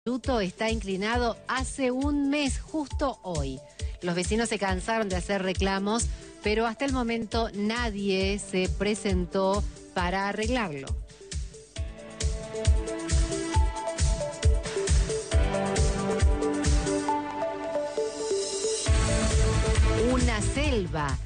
Luto está inclinado hace un mes, justo hoy. Los vecinos se cansaron de hacer reclamos, pero hasta el momento nadie se presentó para arreglarlo. Una selva